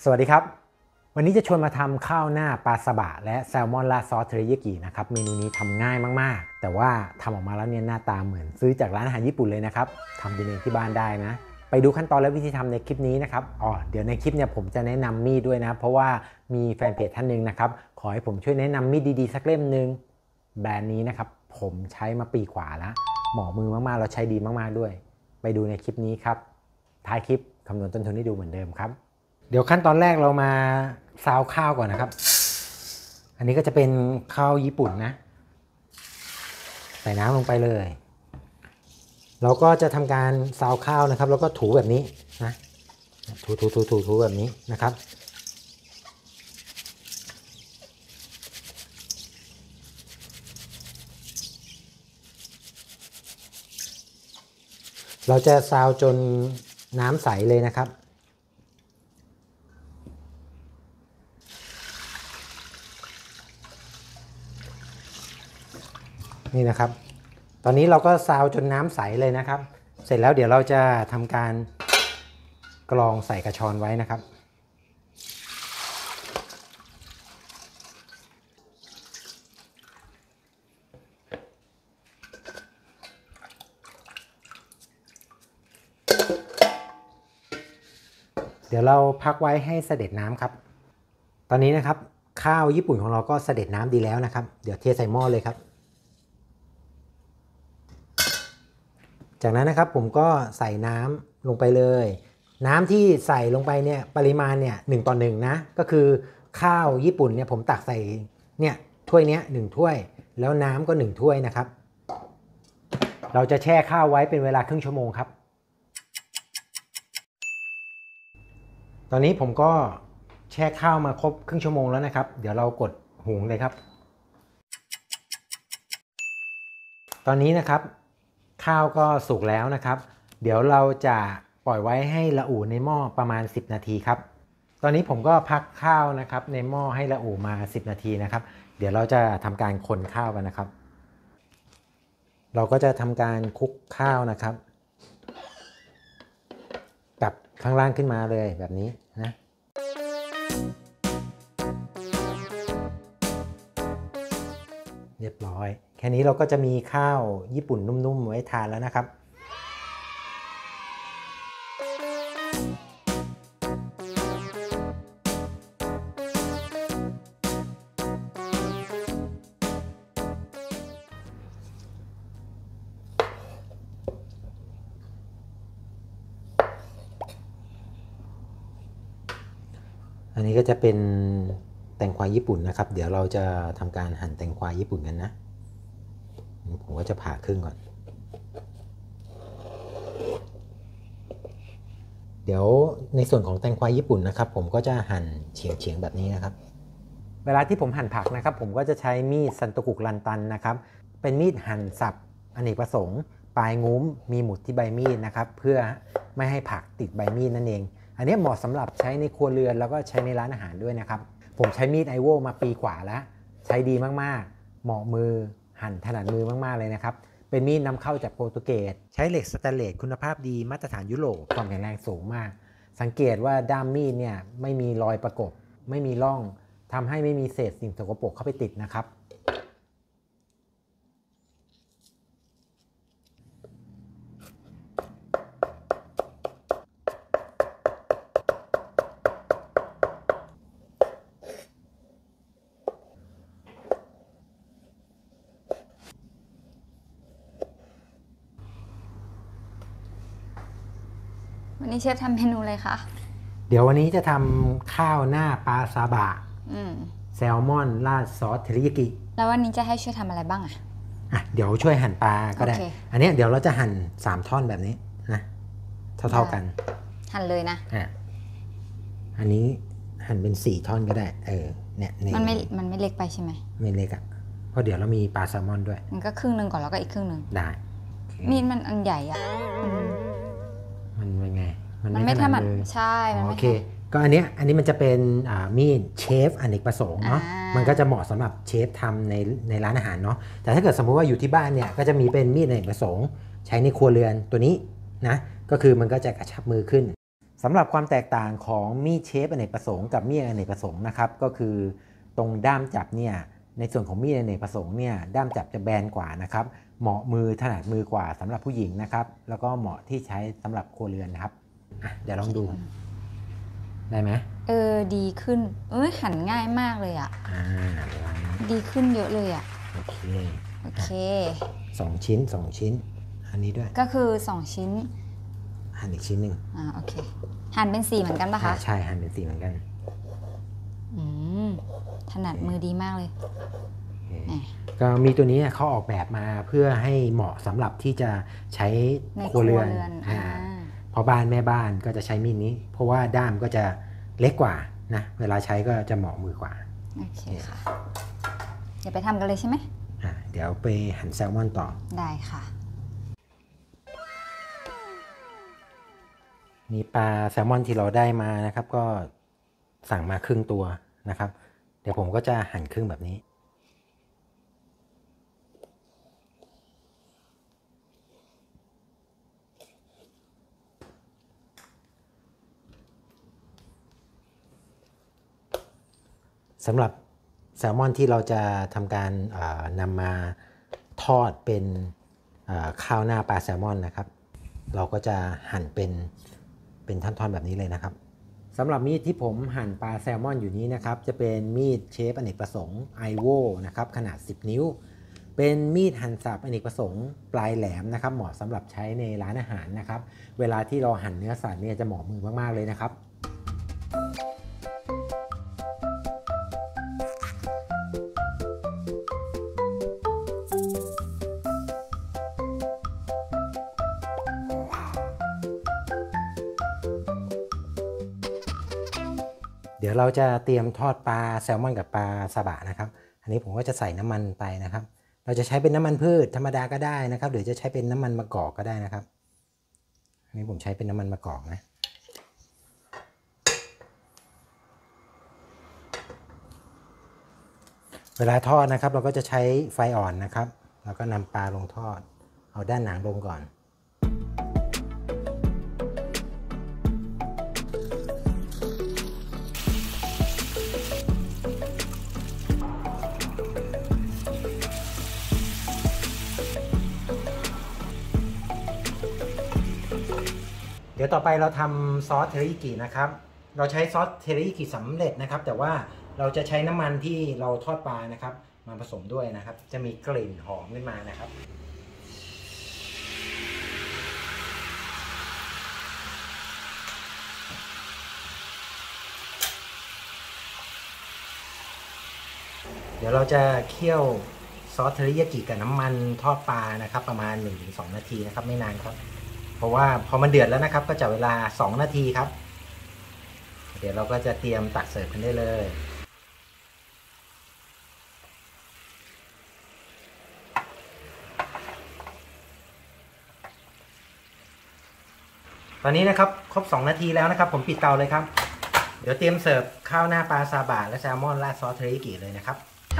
สวัสดีครับวันนี้จะชวนมาทำข้าวหน้าปลาซาบะและแซลมอนราดซอสเทริยากินะครับเมนูนี้ทำง่ายมากๆแต่ว่าทำออกมาแล้วเนี่ยหน้าตาเหมือนซื้อจากร้านอาหารญี่ปุ่นเลยนะครับทำเองที่บ้านได้นะไปดูขั้นตอนและวิธีทำในคลิปนี้นะครับเดี๋ยวในคลิปเนี่ยผมจะแนะนำมีดด้วยนะเพราะว่ามีแฟนเพจท่านหนึ่งนะครับขอให้ผมช่วยแนะนำมีดดีๆสักเล่มหนึ่งแบรนด์นี้นะครับผมใช้มาปีกว่าแล้วเหมาะมือมากๆแล้วใช้ดีมากๆด้วยไปดูในคลิปนี้ครับท้ายคลิปคำนวณต้นทุนให้ดูเหมือนเดิมครับเดี๋ยวขั้นตอนแรกเรามาซาวข้าวก่อนนะครับอันนี้ก็จะเป็นข้าวญี่ปุ่นนะใส่น้ำลงไปเลยเราก็จะทำการซาวข้าวนะครับแล้วก็ถูแบบนี้นะถูแบบนี้นะครับเราจะซาวจนน้ำใสเลยนะครับนี่นะครับตอนนี้เราก็ซาวจนน้ำใสเลยนะครับเสร็จแล้วเดี๋ยวเราจะทำการกรองใส่กระชอนไว้นะครับเดี๋ยวเราพักไว้ให้เสด็จน้ำครับตอนนี้นะครับข้าวญี่ปุ่นของเราก็เสด็จน้ำดีแล้วนะครับเดี๋ยวเทใส่หม้อเลยครับจากนั้นนะครับผมก็ใส่น้ำลงไปเลยน้ำที่ใส่ลงไปเนี่ยปริมาณเนี่ย1:1นะก็คือข้าวญี่ปุ่นเนี่ยผมตักใส่เนี่ยถ้วยนี้1ถ้วยแล้วน้ำก็1ถ้วยนะครับเราจะแช่ข้าวไว้เป็นเวลาครึ่งชั่วโมงครับตอนนี้ผมก็แช่ข้าวมาครบครึ่งชั่วโมงแล้วนะครับเดี๋ยวเรากดหุงเลยครับตอนนี้นะครับข้าวก็สุกแล้วนะครับเดี๋ยวเราจะปล่อยไว้ให้ระอุในหม้อประมาณ10นาทีครับตอนนี้ผมก็พักข้าวนะครับในหม้อให้ระอุมา10นาทีนะครับเดี๋ยวเราจะทำการคนข้าวกันนะครับเราก็จะทำการคลุกข้าวนะครับกลับข้างล่างขึ้นมาเลยแบบนี้นะเรียบร้อยแค่นี้เราก็จะมีข้าวญี่ปุ่นนุ่มๆไว้ทานแล้วนะครับอันนี้ก็จะเป็นแตงกวาญี่ปุ่นนะครับเดี๋ยวเราจะทำการหั่นแตงกวาญี่ปุ่นกันนะผมก็จะผ่าครึ่งก่อนเดี๋ยวในส่วนของแตงกวาญี่ปุ่นนะครับผมก็จะหั่นเฉียงๆแบบนี้นะครับเวลาที่ผมหั่นผักนะครับผมก็จะใช้มีดซันโตกุรันตันนะครับเป็นมีดหั่นสับอเนกประสงค์ปลายงุ้มมีหมุดที่ใบมีดนะครับเพื่อไม่ให้ผักติดใบมีดนั่นเองอันนี้เหมาะสำหรับใช้ในครัวเรือนแล้วก็ใช้ในร้านอาหารด้วยนะครับผมใช้มีดไอโวมาปีกว่าแล้วใช้ดีมากๆเหมาะมือหั่นถนัดมือมากๆเลยนะครับเป็นมีดนำเข้าจากโปรตุเกสใช้เหล็กสแตนเลสคุณภาพดีมาตรฐานยุโรปความแข็งแรงสูงมากสังเกตว่าด้ามมีดเนี่ยไม่มีรอยประกบไม่มีร่องทำให้ไม่มีเศษสิ่งสกปรกเข้าไปติดนะครับวันนี้เชฟทำเมนูอะไรคะเดี๋ยววันนี้จะทำข้าวหน้าปลาซาบะแซลมอนราดซอสเทริยากิแล้ววันนี้จะให้ช่วยทำอะไรบ้างเดี๋ยวช่วยหั่นปลาก็ได้อันนี้เดี๋ยวเราจะหั่น3ท่อนแบบนี้นะเท่ากันหั่นเลยนะอันนี้หั่นเป็น4ท่อนก็ได้เนี่ยมันไม่เล็กไปใช่ไหมไม่เล็กเพราะเดี๋ยวเรามีปลาแซลมอนด้วยมันก็ครึ่งนึงก่อนแล้วก็อีกครึ่งนึงได้มีดมันอันใหญ่มันเป็นไงมันไม่ถนัดใช่โอเคก็อันนี้มันจะเป็นมีดเชฟอเนกประสงค์เนาะมันก็จะเหมาะสำหรับเชฟทำในร้านอาหารเนาะแต่ถ้าเกิดสมมุติว่าอยู่ที่บ้านเนี่ยก็จะมีเป็นมีดอเนกประสงค์ใช้ในครัวเรือนตัวนี้นะก็คือมันก็จะกระชับมือขึ้นสำหรับความแตกต่างของมีดเชฟอเนกประสงค์กับมีดอเนกประสงค์นะครับก็คือตรงด้ามจับเนี่ยในส่วนของมีดอเนกประสงค์เนี่ยด้ามจับจะแบนกว่านะครับเหมาะมือถนัดมือกว่าสำหรับผู้หญิงนะครับแล้วก็เหมาะที่ใช้สำหรับครัวเรือนนะครับเดี๋ยวลองดูได้ไหมดีขึ้นหั่นง่ายมากเลยอ่ะดีขึ้นเยอะเลยอ่ะโอเค2 ชิ้นอันนี้ด้วยก็คือ2 ชิ้นหั่นอีกชิ้นหนึ่งโอเคหั่นเป็น4เหมือนกันปะคะใช่หั่นเป็น4เหมือนกันถนัดมือดีมากเลยก็มีตัวนี้เขาออกแบบมาเพื่อให้เหมาะสำหรับที่จะใช้ครัวเรือนพอบ้านแม่บ้านก็จะใช้มีดนี้เพราะว่าด้ามก็จะเล็กกว่านะเวลาใช้ก็จะเหมาะมือกว่าโอเคค่ะเดี๋ยวไปทำกันเลยใช่ไหมเดี๋ยวไปหั่นแซลมอนต่อได้ค่ะมีปลาแซลมอนที่เราได้มานะครับก็สั่งมาครึ่งตัวนะครับเดี๋ยวผมก็จะหั่นครึ่งแบบนี้สำหรับแซลมอนที่เราจะทำการนำมาทอดเป็นข้าวหน้าปลาแซลมอนนะครับเราก็จะหั่นเป็นท่อนๆแบบนี้เลยนะครับสำหรับมีดที่ผมหั่นปลาแซลมอนอยู่นี้นะครับจะเป็นมีดเชฟอเนกประสงค์ไอโวนะครับขนาด10 นิ้วเป็นมีดหั่นสับอเนกประสงค์ปลายแหลมนะครับเหมาะสำหรับใช้ในร้านอาหารนะครับเวลาที่เราหั่นเนื้อสัตว์เนี่ยจะเหมาะมือมากๆเลยนะครับเดี๋ยวเราจะเตรียมทอดปลาแซลมอนกับปลาซาบะนะครับอันนี้ผมก็จะใส่น้ำมันไปนะครับเราจะใช้เป็นน้ำมันพืชธรรมดาก็ได้นะครับหรือจะใช้เป็นน้ำมันมะกอกก็ได้นะครับอันนี้ผมใช้เป็นน้ำมันมะกอกนะเวลาทอดนะครับเราก็จะใช้ไฟอ่อนนะครับแล้วก็นำปลาลงทอดเอาด้านหนังลงก่อนเดี๋ยวต่อไปเราทำซอสเทริยากินะครับเราใช้ซอสเทริยากิสำเร็จนะครับแต่ว่าเราจะใช้น้ำมันที่เราทอดปลานะครับมาผสมด้วยนะครับจะมีกลิ่นหอมขึ้นมานะครับเดี๋ยวเราจะเคี่ยวซอสเทริยากิกับน้ำมันทอดปลานะครับประมาณ 1-2 นาทีนะครับไม่นานครับเพราะว่าพอมันเดือดแล้วนะครับก็จะเวลา2 นาทีครับเดี๋ยวเราก็จะเตรียมตักเสิร์ฟกันได้เลยตอนนี้นะครับครบ2 นาทีแล้วนะครับผมปิดเตาเลยครับเดี๋ยวเตรียมเสิร์ฟข้าวหน้าปลาซาบะและแซลมอนราดซอสเทริยากิเลยนะครับ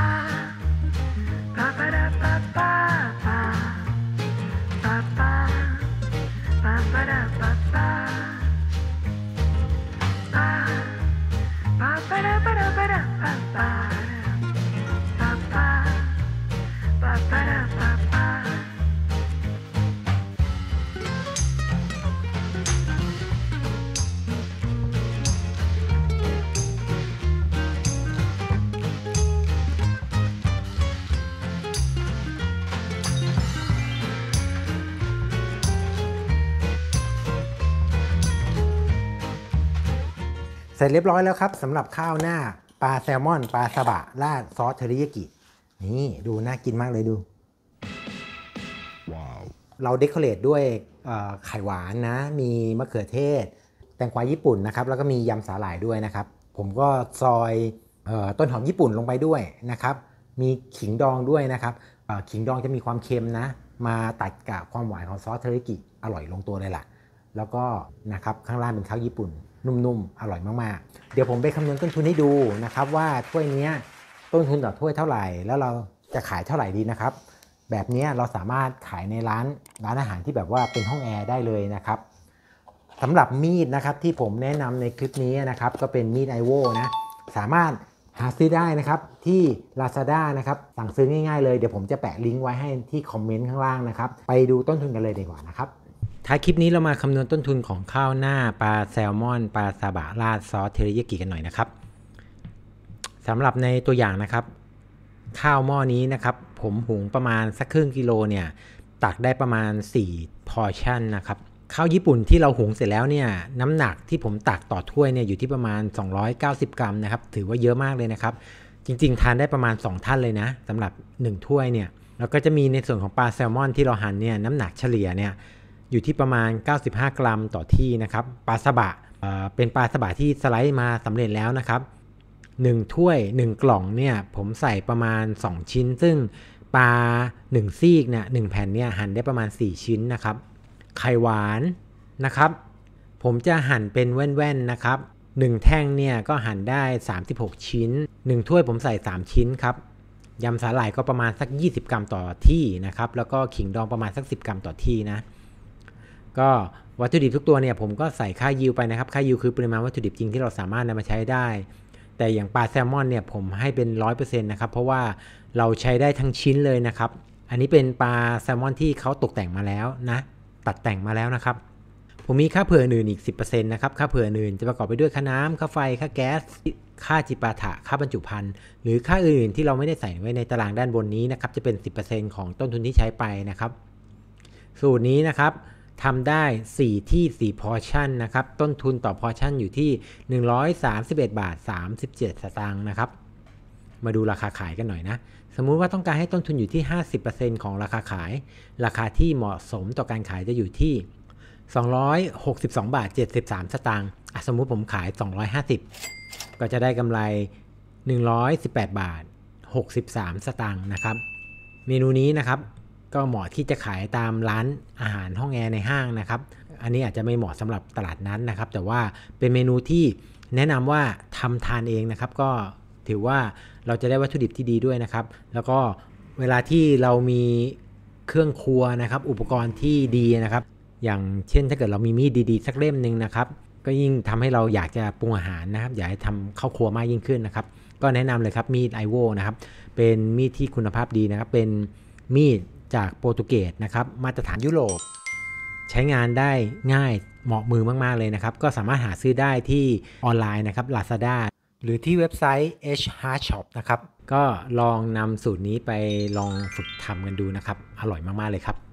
เสร็จเรียบร้อยแล้วครับสำหรับข้าวหน้าปลาแซลมอนปลาซาบะราดซอสเทริยากินี่ดูน่ากินมากเลยดูว้าวเราเดคอเรทด้วยไข่หวานนะมีมะเขือเทศแตงกวาญี่ปุ่นนะครับแล้วก็มียำสาหร่ายด้วยนะครับผมก็ซอยต้นหอมญี่ปุ่นลงไปด้วยนะครับมีขิงดองด้วยนะครับขิงดองจะมีความเค็มนะมาตัดกับความหวานของซอสเทริยากิอร่อยลงตัวเลยล่ะแล้วก็นะครับข้างล่างเป็นข้าวญี่ปุ่นนุ่มๆอร่อยมากๆเดี๋ยวผมไปคำนวณต้นทุนให้ดูนะครับว่าถ้วยนี้ต้นทุนต่อถ้วยเท่าไหร่แล้วเราจะขายเท่าไหร่ดีนะครับแบบนี้เราสามารถขายในร้านอาหารที่แบบว่าเป็นห้องแอร์ได้เลยนะครับสำหรับมีดนะครับที่ผมแนะนำในคลิปนี้นะครับก็เป็นมีด IWO นะสามารถหาซื้อได้นะครับที่ Lazada นะครับสั่งซื้อง่ายๆเลยเดี๋ยวผมจะแปะลิงก์ไว้ให้ที่คอมเมนต์ข้างล่างนะครับไปดูต้นทุนกันเลยดีกว่านะครับท้ายคลิปนี้เรามาคำนวณต้นทุนของข้าวหน้าปลาแซลมอนปลาซาบะราดซอสเทริยากิกันหน่อยนะครับสำหรับในตัวอย่างนะครับข้าวหม้อนี้นะครับผมหุงประมาณสักครึ่งกิโลเนี่ยตักได้ประมาณ4พอร์ชั่นนะครับข้าวญี่ปุ่นที่เราหุงเสร็จแล้วเนี่ยน้ำหนักที่ผมตักต่อถ้วยเนี่ยอยู่ที่ประมาณ290กรัมนะครับถือว่าเยอะมากเลยนะครับจริงๆทานได้ประมาณ2ท่านเลยนะสำหรับ1ถ้วยเนี่ยแล้วก็จะมีในส่วนของปลาแซลมอนที่เราหั่นเนี่ยน้ำหนักเฉลี่ยเนี่ยอยู่ที่ประมาณ95กรัมต่อที่นะครับปลาซาบะเป็นปลาซาบะที่สไลด์มาสำเร็จแล้วนะครับ1ถ้วย1กล่องเนี่ยผมใส่ประมาณ2ชิ้นซึ่งปลา1ซีกเนี่ย1แผ่นเนี่ยหั่นได้ประมาณ4ชิ้นนะครับไข่หวานนะครับผมจะหั่นเป็นแว่นๆนะครับ1แท่งเนี่ยก็หั่นได้36ชิ้น1ถ้วยผมใส่3ชิ้นครับยำสาหร่ายก็ประมาณสัก20กรัมต่อที่นะครับแล้วก็ขิงดองประมาณสัก10กรัมต่อที่นะก็วัตถุดิบทุกตัวเนี่ยผมก็ใส่ค่ายิวไปนะครับค่ายิวคือปริมาณวัตถุดิบจริงที่เราสามารถนำมาใช้ได้แต่อย่างปลาแซลมอนเนี่ยผมให้เป็น 100% นะครับเพราะว่าเราใช้ได้ทั้งชิ้นเลยนะครับอันนี้เป็นปลาแซลมอนที่เขาตกแต่งมาแล้วนะตัดแต่งมาแล้วนะครับผมมีค่าเผื่ออื่นอีก 10% นะครับค่าเผื่ออื่นจะประกอบไปด้วยค่าน้ำค่าไฟค่าแก๊สค่าจิปาถะค่าบรรจุภัณฑ์หรือค่าอื่นที่เราไม่ได้ใส่ไว้ในตารางด้านบนนี้นะครับจะเป็น 10% ของต้นทุนที่ใช้ไปนะครับสูตรนี้นะครับทำได้4ที่4พอร์ชั่นนะครับต้นทุนต่อพอร์ชั่นอยู่ที่131 บาท 37 สตางค์นะครับมาดูราคาขายกันหน่อยนะสมมุติว่าต้องการให้ต้นทุนอยู่ที่ 50% ของราคาขายราคาที่เหมาะสมต่อการขายจะอยู่ที่262 บาท 73 สตางค์สมมุติผมขาย250ก็จะได้กำไร118 บาท 63 สตางค์นะครับเมนูนี้นะครับก็เหมาะที่จะขายตามร้านอาหารห้องแอร์ในห้างนะครับอันนี้อาจจะไม่เหมาะสำหรับตลาดนั้นนะครับแต่ว่าเป็นเมนูที่แนะนำว่าทำทานเองนะครับก็ถือว่าเราจะได้วัตถุดิบที่ดีด้วยนะครับแล้วก็เวลาที่เรามีเครื่องครัวนะครับอุปกรณ์ที่ดีนะครับอย่างเช่นถ้าเกิดเรามีมีดดีๆสักเล่มหนึ่งนะครับก็ยิ่งทำให้เราอยากจะปรุงอาหารนะครับอยากให้ทำเข้าครัวมากยิ่งขึ้นนะครับก็แนะนำเลยครับมีด IWO นะครับเป็นมีดที่คุณภาพดีนะครับเป็นมีดจากโปรตุเกสนะครับมาตรฐานยุโรปใช้งานได้ง่ายเหมาะมือมากๆเลยนะครับก็สามารถหาซื้อได้ที่ออนไลน์นะครับ Lazada หรือที่เว็บไซต์ H Hard Shop นะครับก็ลองนำสูตรนี้ไปลองฝึกทำกันดูนะครับอร่อยมากๆเลยครับ